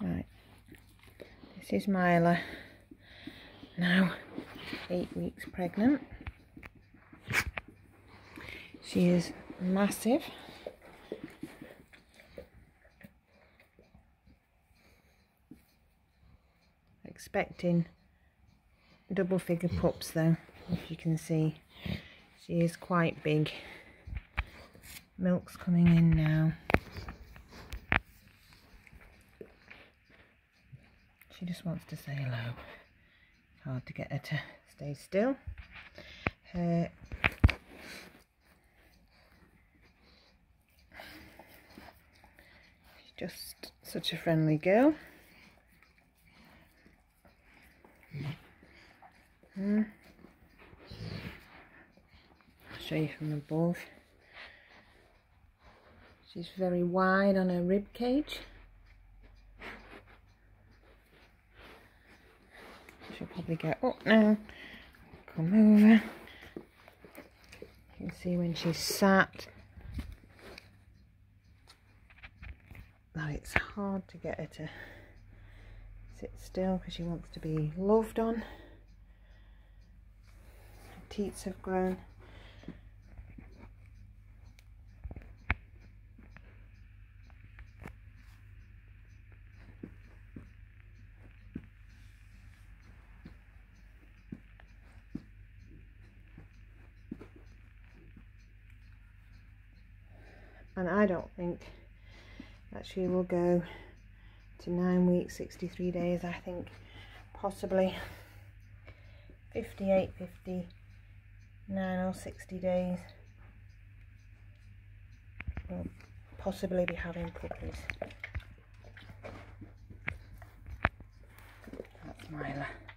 Right, this is Myla, now 8 weeks pregnant. She is massive. Expecting double figure pups though, if you can see. She is quite big. Milk's coming in now. She just wants to say hello. It's hard to get her to stay still. She's just such a friendly girl. I'll show you from above. She's very wide on her rib cage. She'll probably get up now. Come over. You can see when she's sat that it's hard to get her to sit still because she wants to be loved on. Her teats have grown. And I don't think that she will go to 9 weeks, 63 days. I think possibly 58, 59 or 60 days. We'll possibly be having puppies. That's Myla.